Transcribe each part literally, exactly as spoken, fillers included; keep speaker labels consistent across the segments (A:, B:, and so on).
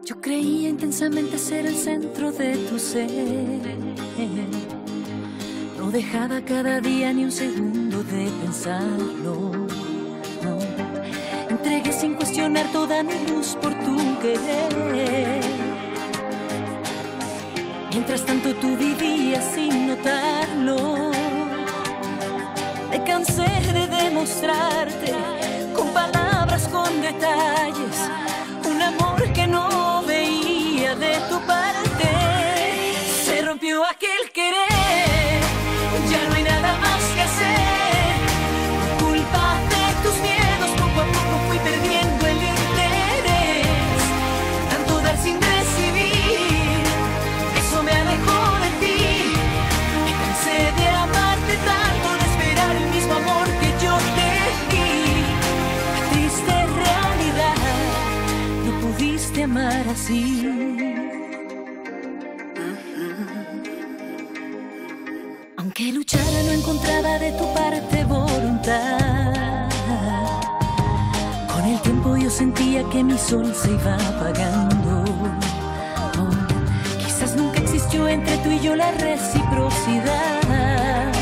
A: Yo creía intensamente ser el centro de tu ser. No dejaba cada día ni un segundo de pensarlo. No. Entregué sin cuestionar toda mi luz por tu querer. Mientras tanto tú vivías sin notarlo. Me cansé de demostrarte con palabras, con detalles, un amor que no veía de tu parte. Se rompió aquel querer, ya no hay nada más que hacer. Por culpa de tus miedos, poco a poco fui perdiendo el interés. Tanto dar sin recibir, eso me alejó de ti. Me cansé de amarte tanto, de esperar el mismo amor que yo te di. La triste realidad, no pudiste amar así. Aunque luchara no encontraba de tu parte voluntad. Con el tiempo yo sentía que mi sol se iba apagando. Oh, quizás nunca existió entre tú y yo la reciprocidad.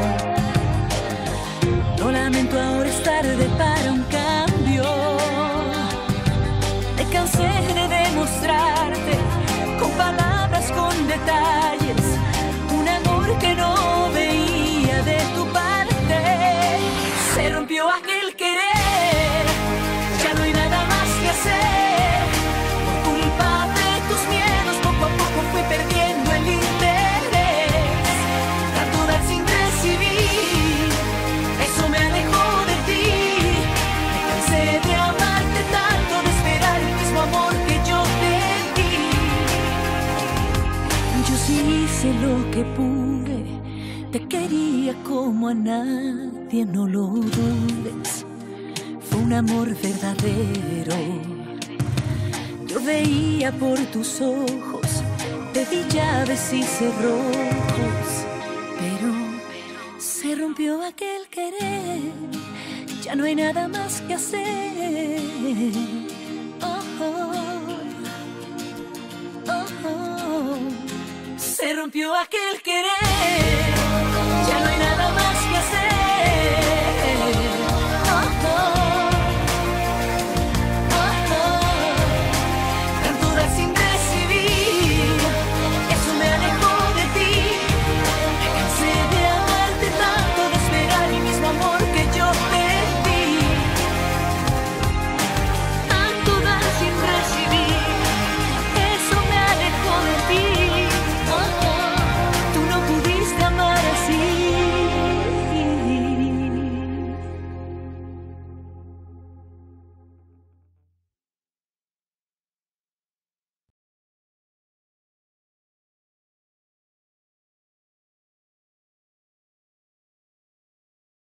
A: Lo lamento, ahora es tarde para un cambio. Me cansé de demostrarte con palabras, con detalles, un amor que no veía de tu parte. Se rompió aquel querer, ya no hay nada más que hacer. Por culpa de tus miedos, poco a poco fui perdiendo el interés. Tanto dar sin recibir, eso me alejó de ti. Me cansé de amarte tanto, de esperar el mismo amor que yo te di. Yo sí hice lo que pude, te quería como a nadie, no lo dudes. Fue un amor verdadero. Yo veía por tus ojos, te di llaves y cerrojos, pero se rompió aquel querer, ya no hay nada más que hacer. Oh, oh, oh, oh. Se rompió aquel querer.